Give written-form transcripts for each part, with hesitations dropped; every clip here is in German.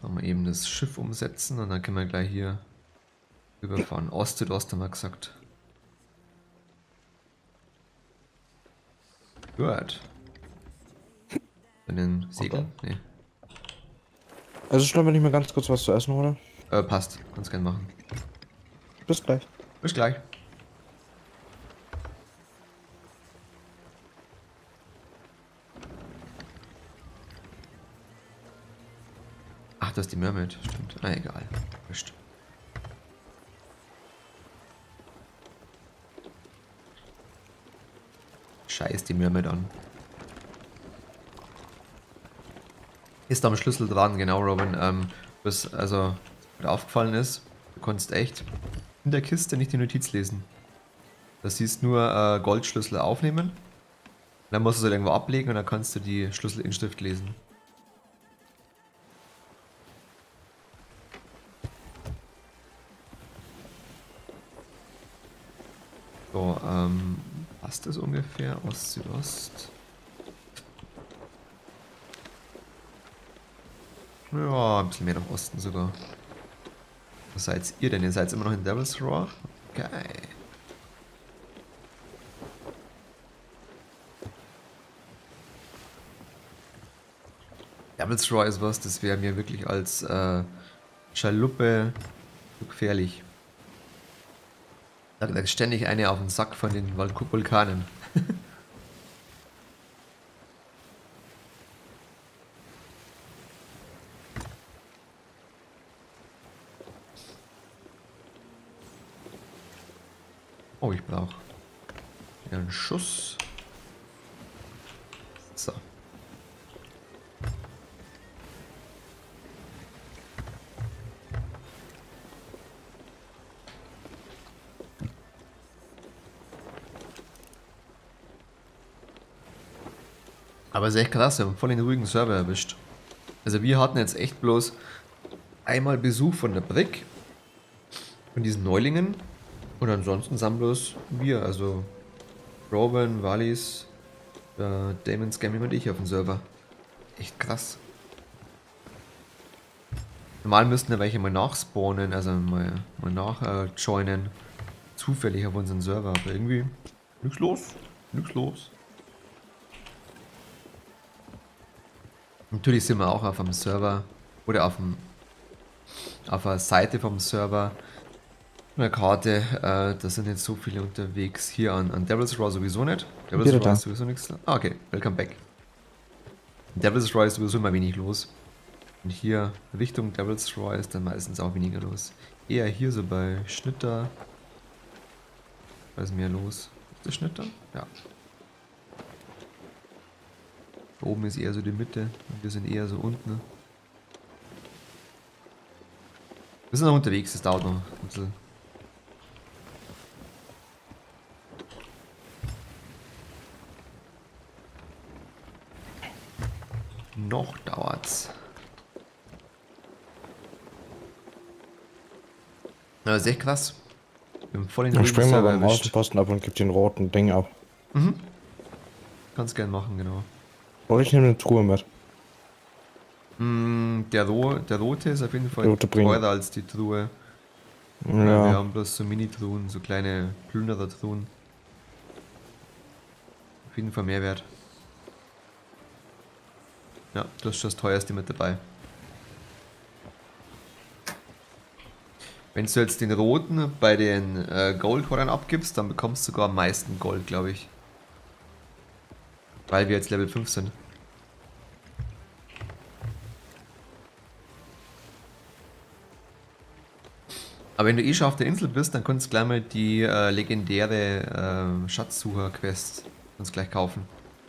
Mal eben das Schiff umsetzen und dann können wir gleich hier rüberfahren. Ost-Südost haben wir gesagt. Gut. Bei den Segeln? Nee. Also schlimm, wenn ich mir ganz kurz was zu essen hole. Passt. Kannst gerne machen. Bis gleich. Bis gleich. Ach, das ist die Mermaid. Stimmt. Ah, egal. Wurscht. Scheiß die Mermaid an. Ist am Schlüssel dran, genau, Robin. Was also mir aufgefallen ist, du konntest echt in der Kiste nicht die Notiz lesen. Da siehst nur Goldschlüssel aufnehmen. Dann musst du sie irgendwo ablegen und dann kannst du die Schlüssel in Stift lesen. So, passt das ungefähr? Ost, Südost. Ja, ein bisschen mehr nach Osten sogar. Was seid ihr denn? Ihr seid immer noch in Devil's Roar? Geil. Devil's Roar ist was, das wäre mir wirklich als Schaluppe zu gefährlich. Da ist ständig eine auf den Sack von den Vulkanen. Oh, ich brauche einen Schuss. So. Aber es ist echt krass, wir haben voll den ruhigen Server erwischt. Also wir hatten jetzt echt bloß einmal Besuch von der Brick, von diesen Neulingen. Und ansonsten sind bloß wir, also Robin, Wallis, Damon, Scamming und ich auf dem Server. Echt krass. Normal müssten ja welche mal nachspawnen, also mal nachjoinen. Zufällig auf unseren Server, aber irgendwie nichts los. Nichts los. Natürlich sind wir auch auf einem Server oder auf der Seite vom Server. Eine Karte, da sind jetzt so viele unterwegs. Hier an Devil's Roar sowieso nicht. Devil's Wieder Roar da. ist sowieso nichts. Ah, okay, welcome back. Devil's Roar ist sowieso immer wenig los. Und hier Richtung Devil's Roar ist dann meistens auch weniger los. Eher hier so bei Schnitter. Da ist mehr los. Ist das Schnitter? Ja. Da oben ist eher so die Mitte und wir sind eher so unten. Wir sind noch unterwegs, das dauert noch ein bisschen. Noch dauert's. Ja, das ist echt krass. Wir haben voll den Dann ruhigen springen wir Server beim erwischt. Außenposten ab und gib den roten Ding ab. Mhm. Kannst gern machen, genau. Oder ich nehme eine Truhe mit. Der rote ist auf jeden Fall Der rote bringt. teurer als die Truhe. Wir Ja. haben bloß so Mini-Truhen, so kleine Plünderer-Truhen. Auf jeden Fall Mehrwert. Ja, du hast schon das teuerste mit dabei. Wenn du jetzt den roten bei den Goldhorern abgibst, dann bekommst du sogar am meisten Gold, glaube ich. Weil wir jetzt Level 5 sind. Aber wenn du eh schon auf der Insel bist, dann kannst du gleich mal die legendäre Schatzsucher-Quest uns gleich kaufen.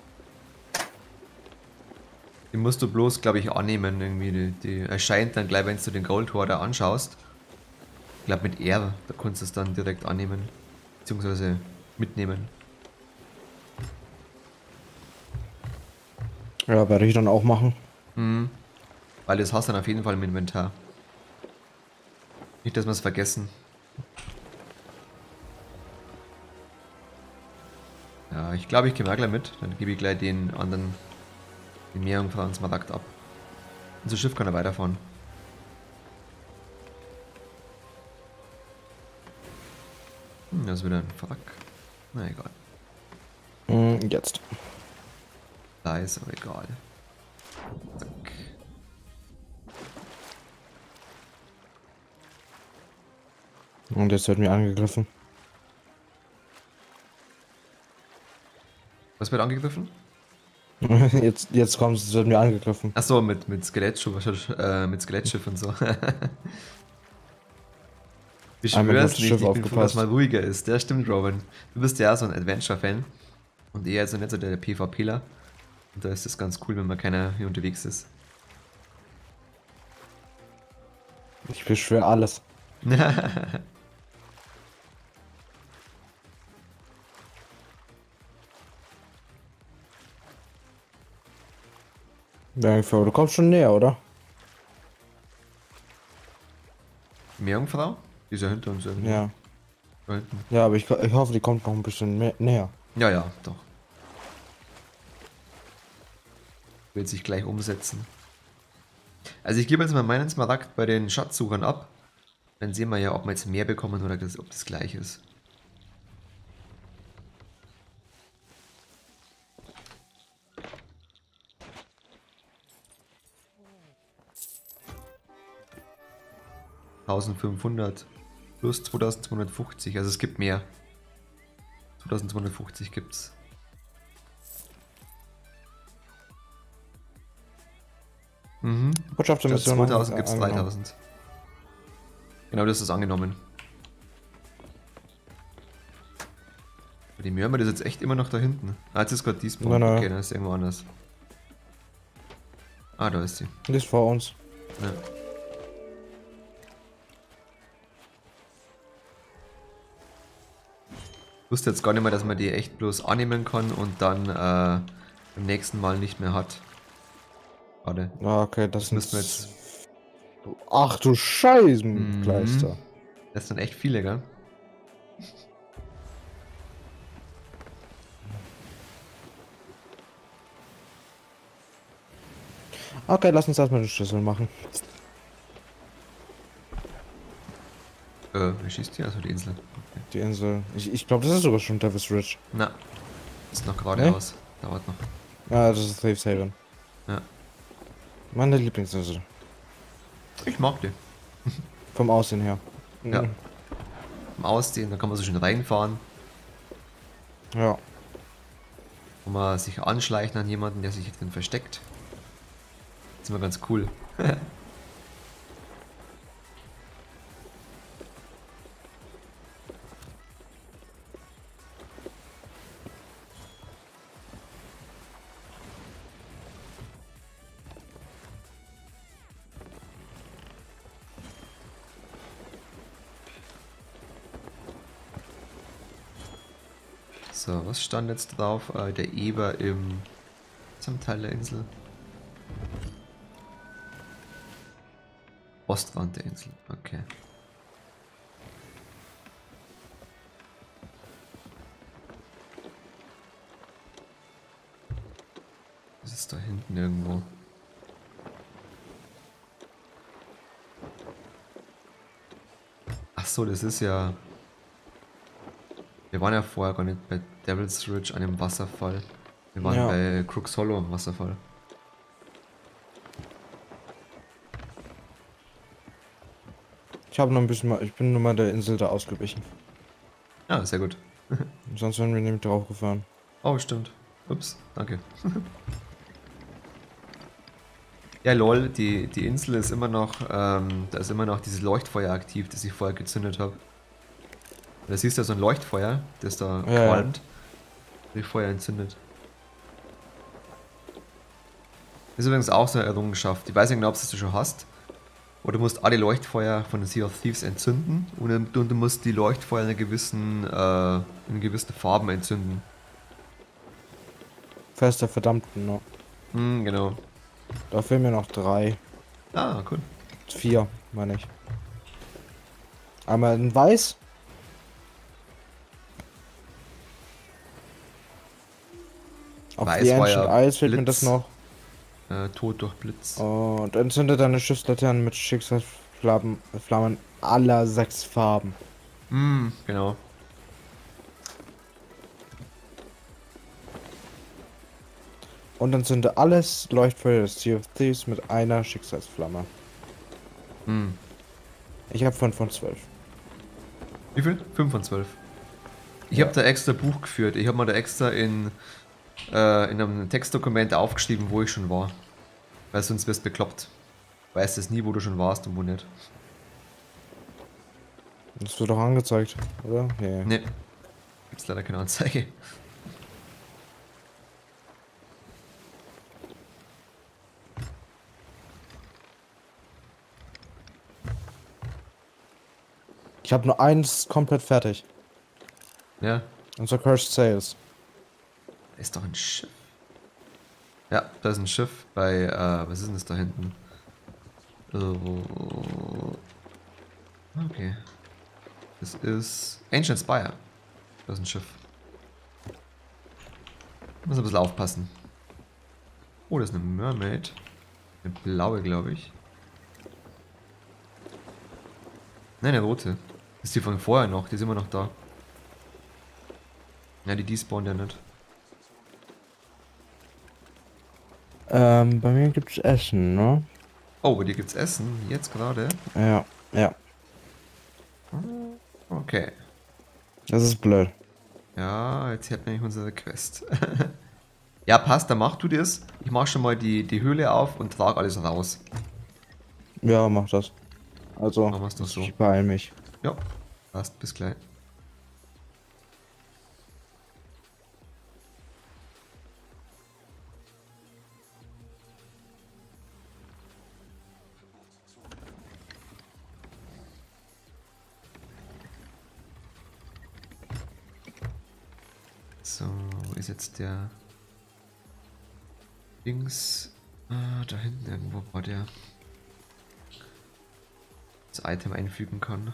Die musst du bloß, glaube ich, annehmen. Irgendwie die erscheint dann gleich, wenn du den Goldhoarder anschaust. Ich glaube mit R, da kannst du es dann direkt annehmen. Beziehungsweise mitnehmen. Ja, werde ich dann auch machen. Mhm. Weil das hast du dann auf jeden Fall im Inventar. Nicht, dass wir es vergessen. Ja, ich glaube, ich gehe mal gleich mit. Dann gebe ich gleich den anderen, den Meerjungfrau und Smaragd ab. Unser Schiff kann er weiterfahren. Das ist wieder ein Fuck. Na egal. Jetzt. Da ist aber egal. Zack. Und jetzt wird mir angegriffen. Was wird angegriffen? Jetzt kommt es, wird mir angegriffen. Achso, mit Skelettschiff, mit Skelettschiff und so. Ich Einmal schwör's auf das nicht, Schiff ich bin froh, dass aufgepasst. mal ruhiger ist. Der stimmt, Robin. Du bist ja so ein Adventure-Fan. Und eher so nicht so der PvPler. Und da ist es ganz cool, wenn mal keiner hier unterwegs ist. Ich beschwöre alles. Danke, du kommst schon näher, oder? Meerjungfrau? Die ist ja hinter uns irgendwie. Ja. Da hinten. Ja, aber ich hoffe, die kommt noch ein bisschen mehr, näher. Ja, ja, doch. Will sich gleich umsetzen. Also ich gebe jetzt mal meinen Smaragd bei den Schatzsuchern ab. Dann sehen wir ja, ob wir jetzt mehr bekommen oder ob das gleich ist. $1500 plus 2250, also es gibt mehr. 2250 gibt's. Mhm. Botschaft der Statt Mission. 2000 gibt's angenommen. 3000. Genau, das ist angenommen. Die Mörmer, das ist jetzt echt immer noch da hinten. Ah, jetzt ist gerade die Spawn. Nein, nein. Okay, dann ist irgendwo anders. Ah, da ist sie. Die ist vor uns. Ja. Ich wusste jetzt gar nicht mehr, dass man die echt bloß annehmen kann und dann beim nächsten Mal nicht mehr hat. Warte. Ah, okay, das müssen wir sind. jetzt. Ach du Scheißenkleister. Das sind echt viele, gell? Okay, lass uns erstmal den Schlüssel machen. Wie schießt die? Also die Insel. Okay. Die Insel. Ich glaube, das ist sogar schon Devil's Ridge. Na, ist noch geradeaus. Dauert noch. Ja, das ist Thieves Haven. Ja. Meine Lieblingsinsel. Ich mag die. Vom Aussehen her. Ja. Im Ausziehen, da kann man so schön reinfahren. Ja. Wo man sich anschleicht an jemanden, der sich drin versteckt. Das ist immer ganz cool. So, was stand jetzt drauf? Der Eber im zum Teil der Insel. Ostrand der Insel, okay. Das ist da hinten irgendwo. Ach so, das ist ja. Wir waren ja vorher gar nicht bei Devil's Ridge an dem Wasserfall. Wir waren Ja. bei Crooks Hollow am Wasserfall. Ich habe noch ein bisschen mal. Ich bin nur mal der Insel da ausgewichen. Ja, sehr gut. Sonst wären wir nämlich drauf gefahren. Oh, stimmt. Ups, danke. Ja, lol, die Insel ist immer noch, da ist immer noch dieses Leuchtfeuer aktiv, das ich vorher gezündet habe. Da siehst du ja so ein Leuchtfeuer, das da Ja, ja. qualmt, das Feuer entzündet. Ist übrigens auch so eine Errungenschaft. Ich weiß nicht genau, ob du das schon hast. Oder du musst alle Leuchtfeuer von den Sea of Thieves entzünden und du musst die Leuchtfeuer in gewissen Farben entzünden. Fest der Verdammten, ne? Genau. Da fehlen mir noch 3. Ah, cool. 4, meine ich. Einmal in Weiß. Auf Weiß die war Ancient ja Isles fehlt mir Blitz. das noch. Tod durch Blitz. Und entzünde deine Schiffslaternen mit Schicksalsflammen aller 6 Farben. Genau. Und dann zünde alles Leuchtfeuer des Sea of Thieves mit einer Schicksalsflamme. Hm. Ich habe 5 von 12. Wie viel? 5 von 12. Ich Ja. habe da extra Buch geführt. Ich habe mal da extra in einem Textdokument aufgeschrieben, wo ich schon war. Weil sonst wirst du bekloppt. Weißt es nie, wo du schon warst und wo nicht. Das wird doch angezeigt, oder? Nee. Ne, gibt's leider keine Anzeige. Ich habe nur eins komplett fertig. Ja, Unser Cursed Sails. da ist doch ein Schiff. Ja, da ist ein Schiff bei, was ist denn das da hinten? Okay. Das ist Ancient Spire. Da ist ein Schiff. Muss ein bisschen aufpassen. Oh, das ist eine Mermaid. Eine blaue, glaube ich. Nein, eine rote. Das ist die von vorher noch, die ist immer noch da. Ja, die despawnt ja nicht. Bei mir gibt's Essen, ne? Oh, bei dir gibt's Essen, jetzt gerade. Ja, ja. Okay. Das ist blöd. Ja, jetzt hätten wir nämlich unsere Quest. Ja, passt, dann mach du das. Ich mach schon mal die Höhle auf und trage alles raus. Ja, mach das. Also, Machen wir's doch so. ich beeil mich. Ja, passt, bis gleich. So, wo ist jetzt der Dings? Ah, da hinten irgendwo war der. Das Item einfügen kann.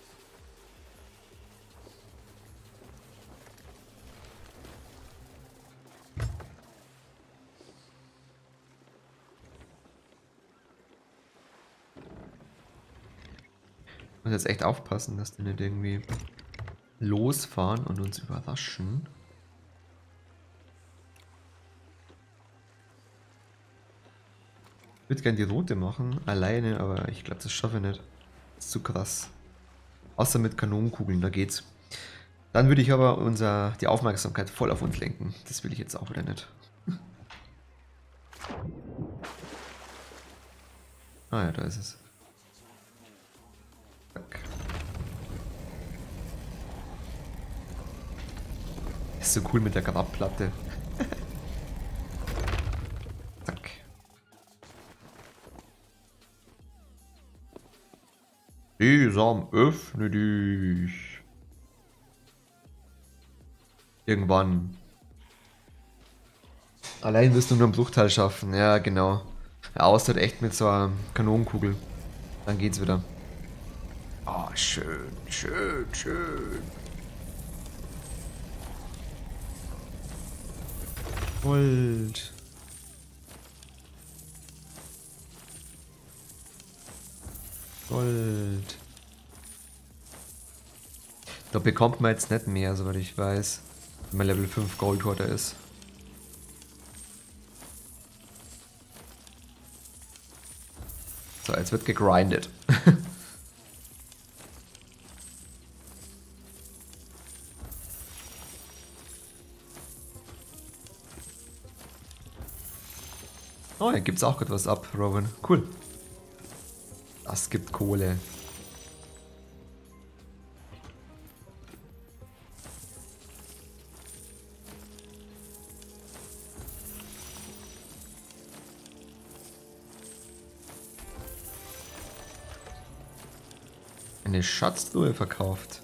Muss jetzt echt aufpassen, dass die nicht irgendwie losfahren und uns überraschen. Ich würde gerne die rote machen, alleine, aber ich glaube, das schaffe ich nicht. Das ist zu krass. Außer mit Kanonenkugeln, da geht's. Dann würde ich aber die Aufmerksamkeit voll auf uns lenken. Das will ich jetzt auch wieder nicht. Ah ja, da ist es. Zack. Ist so cool mit der Grabplatte. Zack. Sesam, öffne dich. Irgendwann. Allein wirst du nur einen Bruchteil schaffen. Ja, genau. Außer echt mit so einer Kanonenkugel. Dann geht's wieder. Oh, schön, schön, schön. Gold. Gold. Da bekommt man jetzt nicht mehr, soweit ich weiß. Wenn man Level 5 Goldwater ist. So, jetzt wird gegrindet. Oh, hier gibt's auch gerade was ab, Robin. Cool. Das gibt Kohle. Eine Schatztruhe verkauft.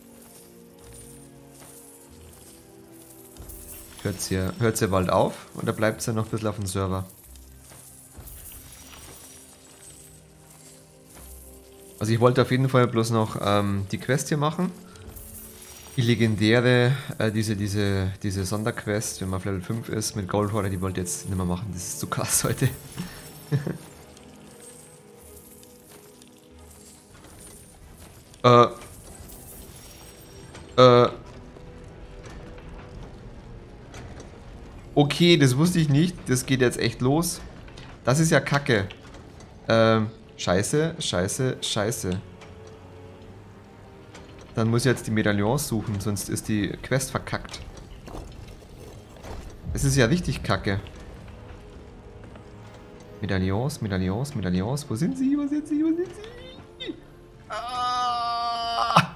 Hört's hier bald auf oder bleibt's ja noch ein bisschen auf dem Server? Also ich wollte auf jeden Fall bloß noch die Quest hier machen. Die legendäre, diese Sonderquest, wenn man auf Level 5 ist mit Goldwater, die wollte ich jetzt nicht mehr machen. Das ist zu krass heute. äh. Okay, das wusste ich nicht. Das geht jetzt echt los. Das ist ja Kacke. Scheiße, scheiße, scheiße. Dann muss ich jetzt die Medaillons suchen, sonst ist die Quest verkackt. Es ist ja richtig Kacke. Medaillons, Medaillons, Medaillons. Wo sind sie? Wo sind sie? Wo sind sie? Ah!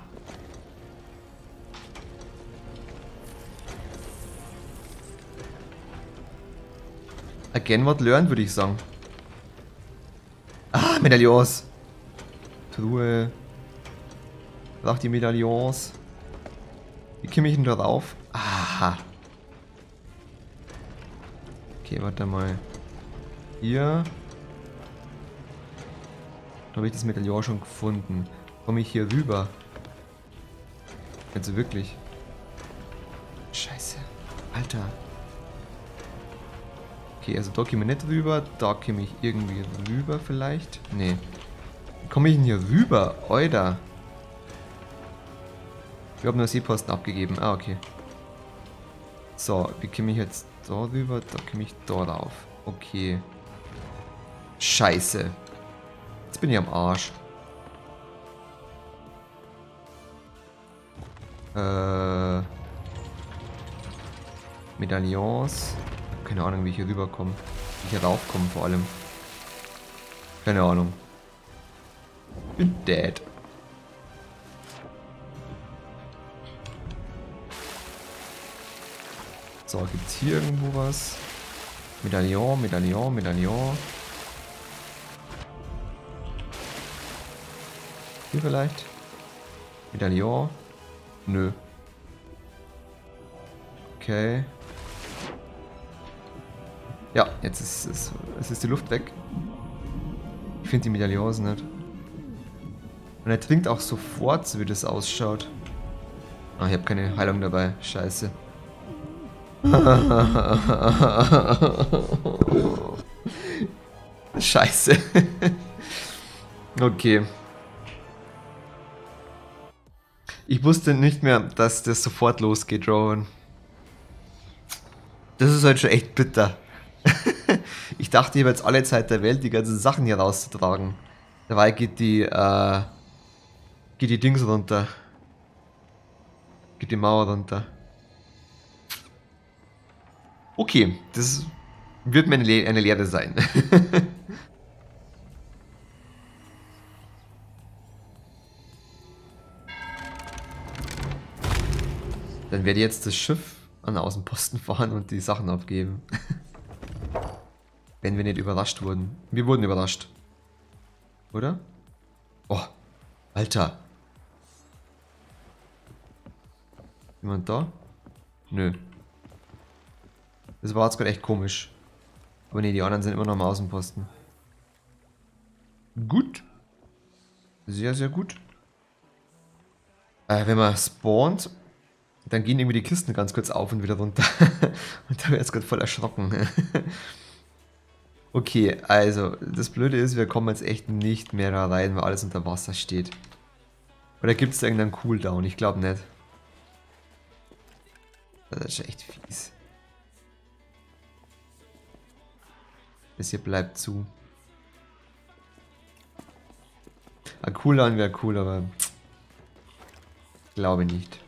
Again what learned, würde ich sagen. Ah, Medaillons. Truhe. Braucht die Medaillons. Wie komme ich denn da rauf? Aha. Okay, warte mal. Hier. Da habe ich das Medaillon schon gefunden. Komme ich hier rüber? Also wirklich. Scheiße. Alter. Okay, also da komme ich nicht rüber. Da komme ich irgendwie rüber vielleicht. Nee. Wie komme ich denn hier rüber? Alter. Wir haben nur Seeposten abgegeben. Ah, okay. So, wie komme ich jetzt da rüber? Da komme ich da rauf. Okay. Scheiße. Jetzt bin ich am Arsch. Medaillons. Keine Ahnung, wie ich hier rüberkomme. Wie ich hier raufkomme vor allem. Keine Ahnung. Bin dead. So, gibt's hier irgendwo was? Medaillon, Medaillon, Medaillon. Hier vielleicht? Medaillon? Nö. Okay. Ja, jetzt ist die Luft weg. Ich finde die Medaillons nicht. Und er trinkt auch sofort, so wie das ausschaut. Ah, ich habe keine Heilung dabei. Scheiße. Scheiße. Okay. Ich wusste nicht mehr, dass das sofort losgeht, Rowan. Das ist halt schon echt bitter. Ich dachte, ich habe jetzt alle Zeit der Welt, die ganzen Sachen hier rauszutragen. Dabei geht die Dings runter. Geht die Mauer runter. Okay, das wird mir eine Lehre sein. Dann werde ich jetzt das Schiff an den Außenposten fahren und die Sachen abgeben. Wenn wir nicht überrascht wurden. Wir wurden überrascht. Oder? Oh, Alter. Jemand da? Nö. Das war jetzt gerade echt komisch. Aber ne, die anderen sind immer noch am Außenposten. Gut. Sehr, sehr gut. Wenn man spawnt, dann gehen irgendwie die Kisten ganz kurz auf und wieder runter. Und da wäre jetzt gerade voll erschrocken. Okay, also, das Blöde ist, wir kommen jetzt echt nicht mehr da rein, weil alles unter Wasser steht. Oder gibt es da irgendeinen Cooldown? Ich glaube nicht. Das ist echt fies. Das hier bleibt zu. Ein Cooldown wäre cool, aber glaube nicht.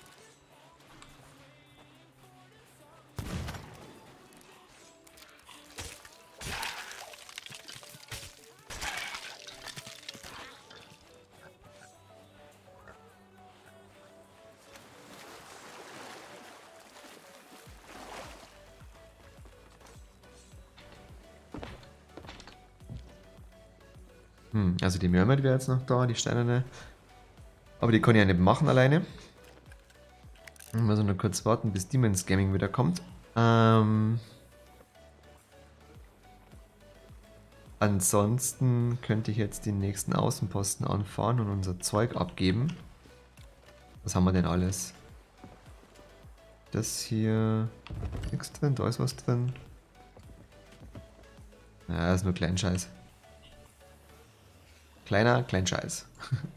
Also die Mermaid wäre jetzt noch da, die steinerne. Aber die kann ich ja nicht machen alleine. Ich muss nur kurz warten, bis Demon's Gaming wieder kommt. Ansonsten könnte ich jetzt den nächsten Außenposten anfahren und unser Zeug abgeben. Was haben wir denn alles? Das hier... Nichts drin, da ist was drin. Ja, das ist nur Kleinscheiß. Kleiner Scheiß.